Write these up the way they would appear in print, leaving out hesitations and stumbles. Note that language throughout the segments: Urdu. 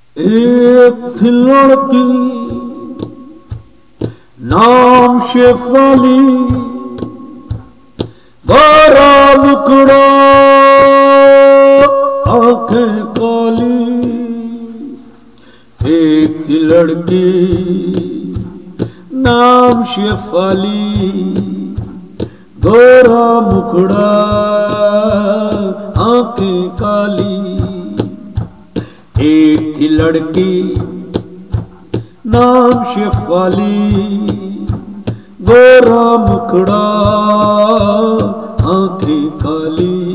ایک تھی لڑکی نام شیفالی، گورا مکڑا آنکھیں کالی۔ ایک تھی لڑکی نام شیفالی، گورا مکڑا آنکھیں کالی۔ ایک تھی لڑکی نام شیفالی، گورا مکڑا آنکھیں کالی۔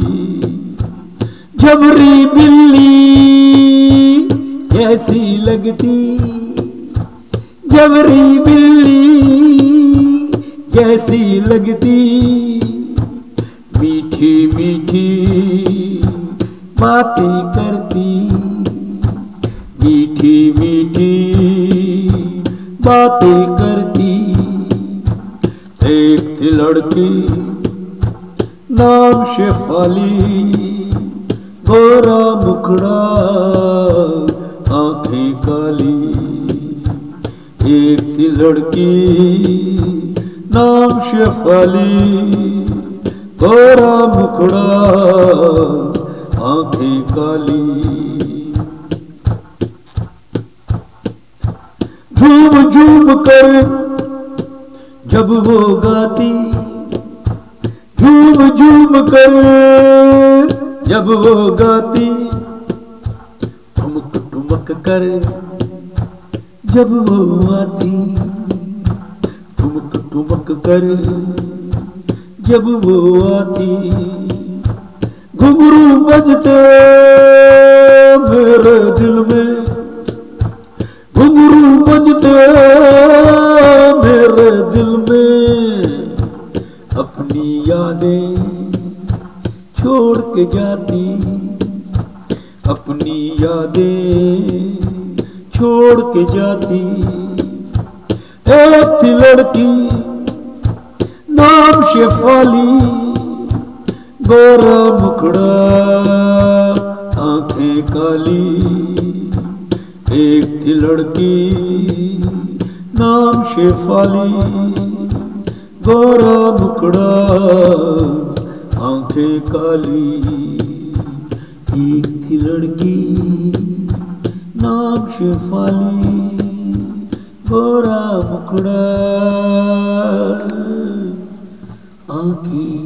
جبری بلی کیسی لگتی، جبری بلی کیسی لگتی، میٹھی میٹھی باتیں کرتی، میٹھی میٹھی باتیں کرتی۔ ایک تھی لڑکی نام شیفالی، گورا مکڑا آنکھیں کالی۔ ایک تھی لڑکی نام شیفالی، گورا مکڑا آنکھیں کالی۔ جھوم جھوم کر جب وہ گاتی، جھوم جھوم کر جب وہ گاتی، ٹھمک ٹھمک کر جب وہ آتی، ٹھمک ٹھمک کر جب وہ آتی۔ گھنگرو بجتے میرے دل میں، گھنگرو بجتے میرے دل میں، اپنی یادیں چھوڑ کے جاتی، اپنی یادیں چھوڑ کے جاتی۔ ایک تھی لڑکی نام شیفالی، گورا مکڑا آنکھیں کالی۔ ایک تھی لڑکی نام شیفالی، گورا مکڑا آنکھیں کالی۔ ایک تھی لڑکی نام شیفالی، گورا مکڑا آنکھیں